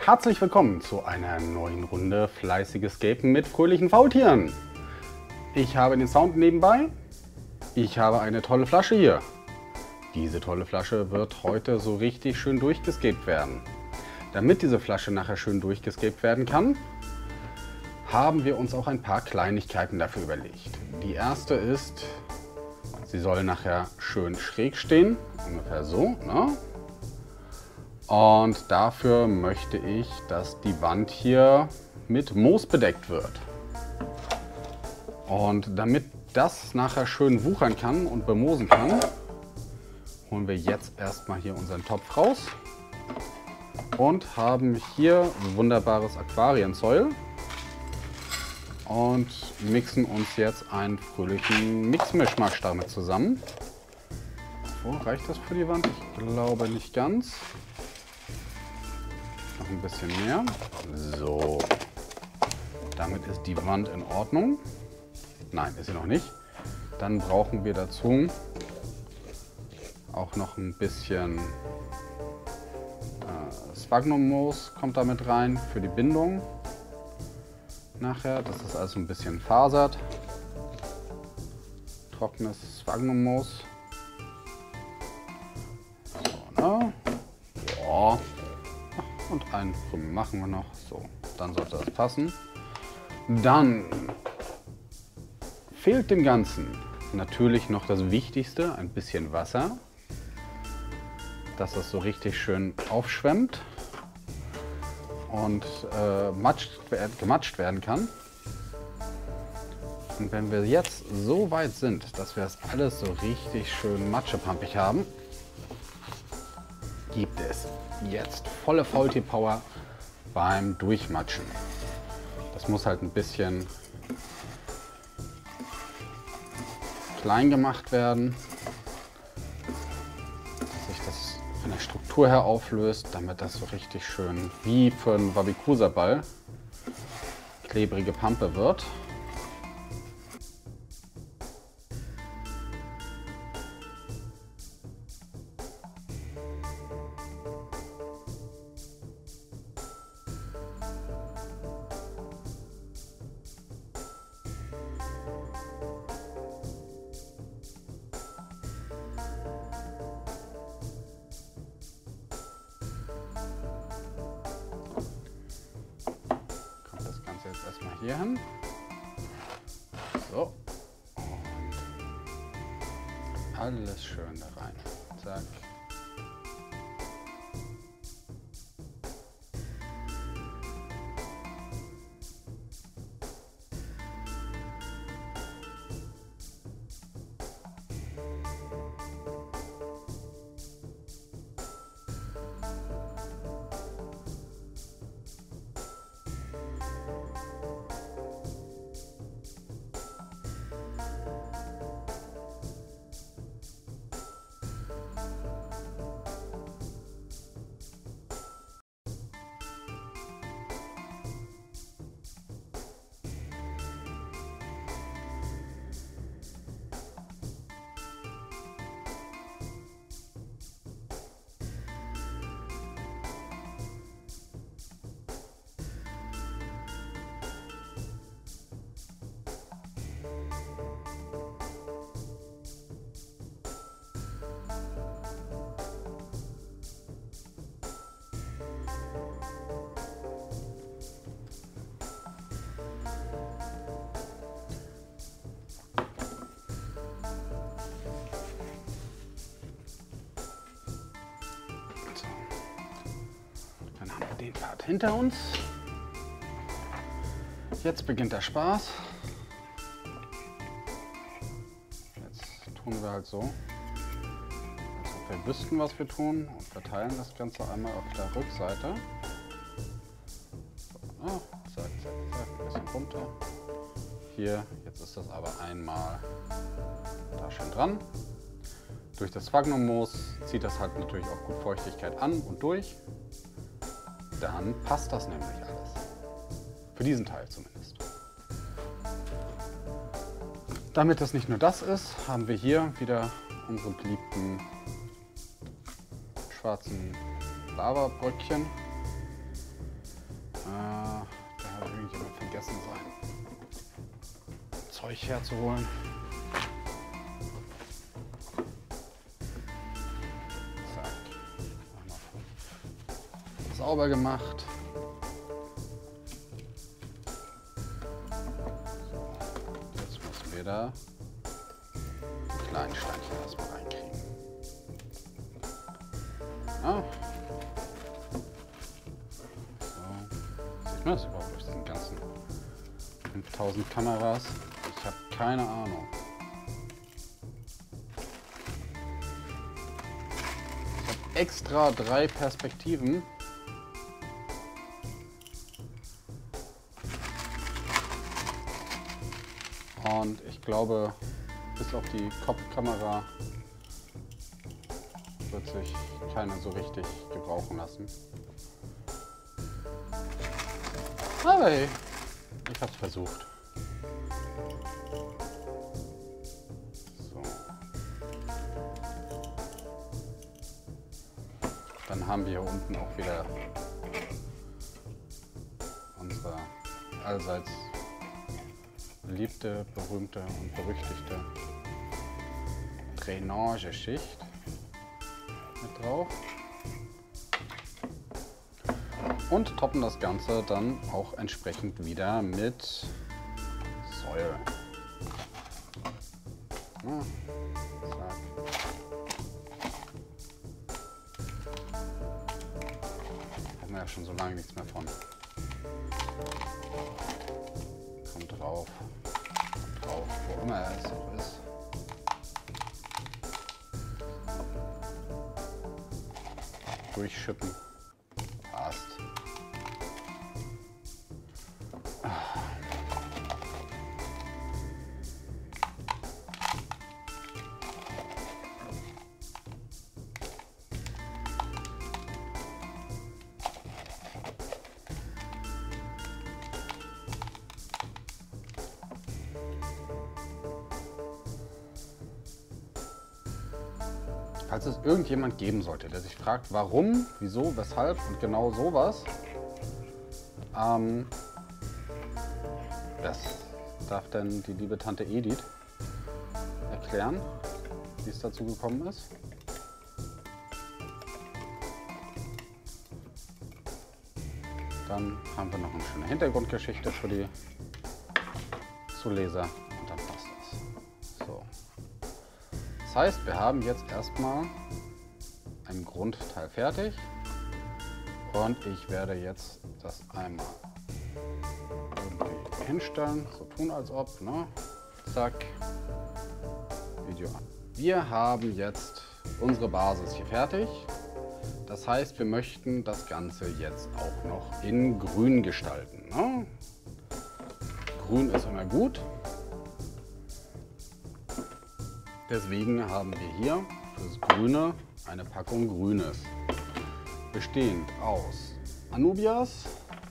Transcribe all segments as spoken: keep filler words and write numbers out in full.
Herzlich willkommen zu einer neuen Runde fleißiges Escapen mit fröhlichen Faultieren. Ich habe den Sound nebenbei. Ich habe eine tolle Flasche hier. Diese tolle Flasche wird heute so richtig schön durchgescaped werden. Damit diese Flasche nachher schön durchgescaped werden kann, haben wir uns auch ein paar Kleinigkeiten dafür überlegt. Die erste ist, sie soll nachher schön schräg stehen, ungefähr so, ne? Und dafür möchte ich, dass die Wand hier mit Moos bedeckt wird. Und damit das nachher schön wuchern kann und bemoosen kann, holen wir jetzt erstmal hier unseren Topf raus und haben hier wunderbares Aquarienzeug und mixen uns jetzt einen fröhlichen Mixmischmasch damit zusammen. Oh, reicht das für die Wand? Ich glaube nicht ganz. Noch ein bisschen mehr. So. Damit ist die Wand in Ordnung. Nein, ist sie noch nicht. Dann brauchen wir dazu auch noch ein bisschen äh, Sphagnum-Moos kommt damit rein für die Bindung. Nachher, das ist also ein bisschen fasert. Trockenes Sphagnum-Moos. So, ne? Ja. Und einen Krümel machen wir noch. So, dann sollte das passen. Dann fehlt dem Ganzen natürlich noch das Wichtigste, ein bisschen Wasser, dass das so richtig schön aufschwemmt und äh, matscht, gematscht werden kann. Und wenn wir jetzt so weit sind, dass wir das alles so richtig schön matschepampig haben, gibt es jetzt volle Faultier-Power beim Durchmatschen. Das muss halt ein bisschen klein gemacht werden, dass sich das von der Struktur her auflöst, damit das so richtig schön wie für einen Wabikusa-Ball klebrige Pampe wird. Jetzt erstmal hier hin. So. Und alles schön da rein. Zack. Den Part hinter uns. Jetzt beginnt der Spaß. Jetzt tun wir halt so, als ob wir wüssten, was wir tun, und verteilen das Ganze einmal auf der Rückseite. So, ah, zack, zack, zack, ein bisschen runter. Hier, jetzt ist das aber einmal da schön dran. Durch das Sphagnum-Moos zieht das halt natürlich auch gut Feuchtigkeit an und durch. Dann passt das nämlich alles. Für diesen Teil zumindest. Damit das nicht nur das ist, haben wir hier wieder unsere beliebten schwarzen Lavabröckchen. da hat irgendjemand vergessen, sein Zeug herzuholen. Zack. Nochmal sauber gemacht. So, jetzt müssen wir da die kleinen Steinchen erstmal reinkriegen. Ja. Sieht man das überhaupt durch diesen ganzen fünftausend Kameras? Ich habe keine Ahnung. Ich habe extra drei Perspektiven. Und ich glaube, bis auf die Kopfkamera wird sich keiner so richtig gebrauchen lassen. Hey, ich hab's versucht. So. Dann haben wir hier unten auch wieder unsere allseits beliebte, berühmte und berüchtigte Drainageschicht mit drauf. Und toppen das Ganze dann auch entsprechend wieder mit Säure. Ja, zack. Haben wir ja schon so lange nichts mehr von. Kommt drauf. Kommt drauf, wo immer es auch ist. Durchschippen. Passt. Falls es irgendjemand geben sollte, der sich fragt, warum, wieso, weshalb und genau sowas, ähm, das darf dann die liebe Tante Edith erklären, wie es dazu gekommen ist. Dann haben wir noch eine schöne Hintergrundgeschichte für die Zuleser und dann passt das. So. Das heißt, wir haben jetzt erstmal ein Grundteil fertig und ich werde jetzt das einmal irgendwie hinstellen, so tun als ob, ne? Zack, Video an. Wir haben jetzt unsere Basis hier fertig. Das heißt, wir möchten das Ganze jetzt auch noch in Grün gestalten, ne? Grün ist immer gut. Deswegen haben wir hier fürs Grüne eine Packung Grünes, bestehend aus Anubias,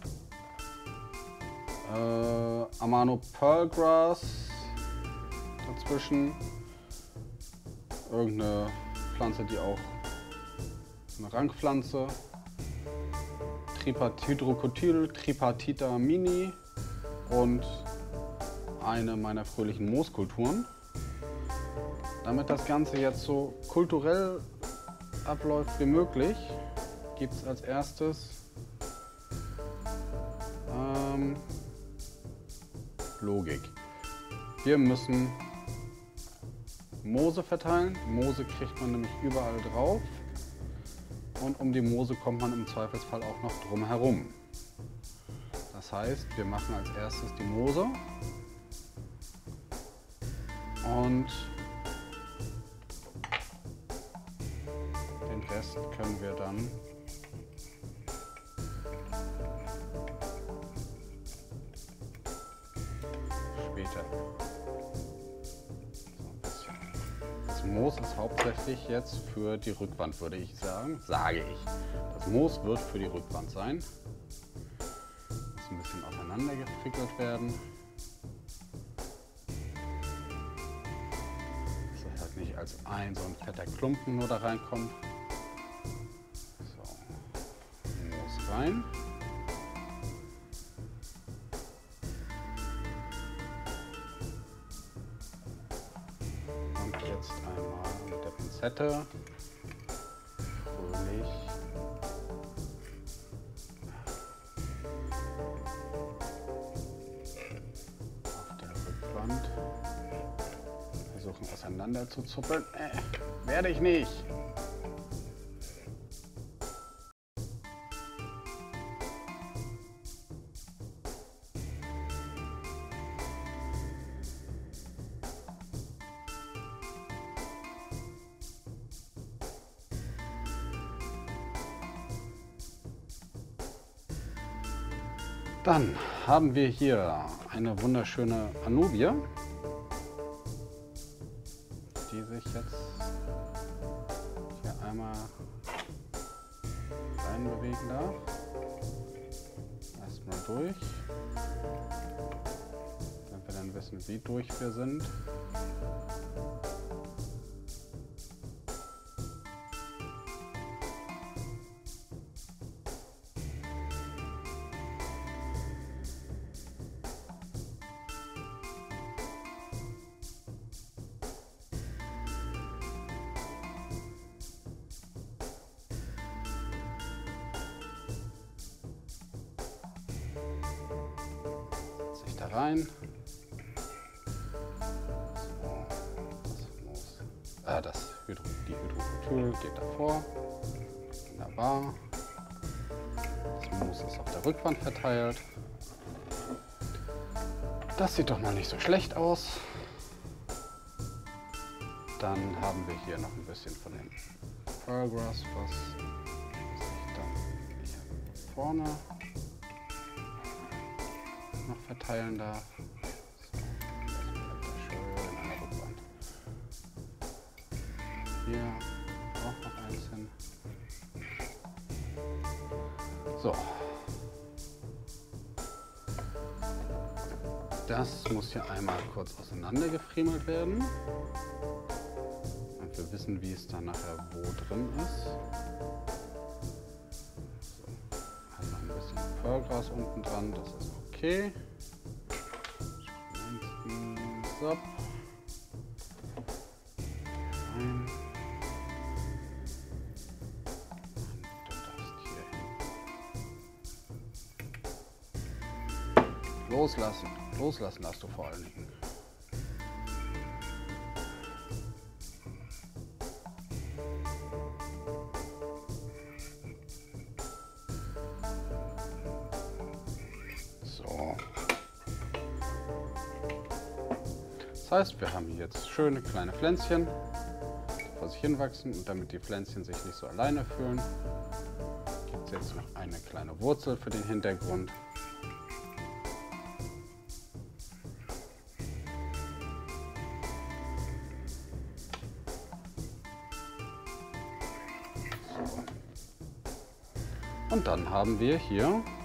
äh, Amano Pearlgrass, dazwischen irgendeine Pflanze, die auch eine Rankpflanze, Tripatidrocotyl, Tripatita mini und eine meiner fröhlichen Mooskulturen. Damit das Ganze jetzt so kulturell abläuft wie möglich, gibt es als erstes ähm, Logik. Wir müssen Moose verteilen. Moose kriegt man nämlich überall drauf. Und um die Moose kommt man im Zweifelsfall auch noch drum herum. Das heißt, wir machen als erstes die Moose und den Rest können wir dann später. Das Moos ist hauptsächlich jetzt für die Rückwand, würde ich sagen, sage ich. Das Moos wird für die Rückwand sein. Muss ein bisschen aufeinander gefrickelt werden. Dass das halt nicht als ein so ein fetter Klumpen nur da reinkommt. So, Moos rein. Facette. Fröhlich. Auf der Rückwand. Versuchen auseinander zu zuppeln. Äh, werde ich nicht. Dann haben wir hier eine wunderschöne Anubie, die sich jetzt hier einmal reinbewegen darf. Erstmal durch, damit wir dann wissen, wie durch wir sind. Da rein. So, das muss, äh, das Hydro, die Hydrokultur geht davor. Wunderbar. Das Mousse ist auf der Rückwand verteilt. Das sieht doch mal nicht so schlecht aus. Dann haben wir hier noch ein bisschen von dem Pearlgrass, was sich dann hier vorne noch verteilen darf. So, das bleibt da schön an der Rückwand. Hier auch noch eins hin. So. Das muss hier einmal kurz auseinander gefriemelt werden. Und wir wissen, wie es dann nachher wo drin ist. So. Hat noch ein bisschen Pearlgrass unten dran, das ist okay. So. Rein. Und du darfst hier hin. Loslassen. Loslassen darfst du vor allen Dingen. So. Das heißt, wir haben hier jetzt schöne kleine Pflänzchen, die vor sich hinwachsen, und damit die Pflänzchen sich nicht so alleine fühlen, gibt es jetzt noch eine kleine Wurzel für den Hintergrund. So. Und dann haben wir hier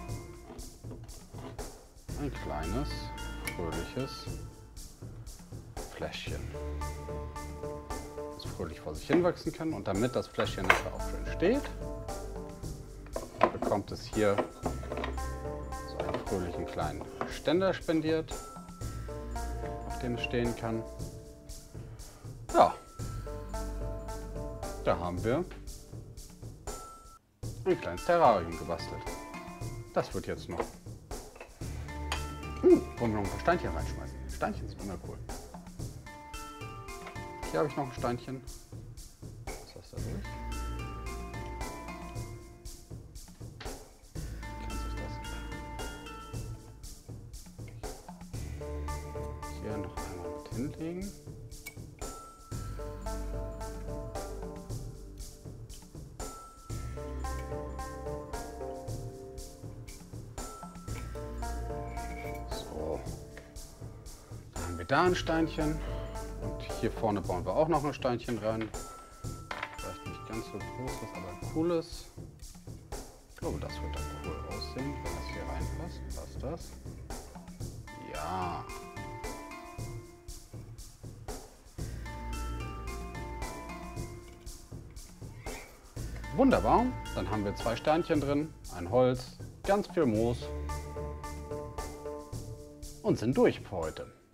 ein kleines, fröhliches Fläschchen, das fröhlich vor sich hinwachsen kann. Und damit das Fläschchen nachher auch schön steht, bekommt es hier so einen fröhlichen kleinen Ständer spendiert, auf dem es stehen kann. Ja, da haben wir ein kleines Terrarium gebastelt. Das wird jetzt noch. Hm, wollen wir noch ein paar Steinchen reinschmeißen? Steinchen sind immer cool. Hier habe ich noch ein Steinchen. Was ist da durch? Kann sich das hier noch einmal mit hinlegen. So. Dann haben wir da ein Steinchen. Und hier vorne bauen wir auch noch ein Steinchen rein. Vielleicht nicht ganz so großes, aber ein cooles. Ich glaube, das wird dann cool aussehen, wenn das hier reinpasst. Passt das? Ja. Wunderbar. Dann haben wir zwei Steinchen drin, ein Holz, ganz viel Moos und sind durch für heute.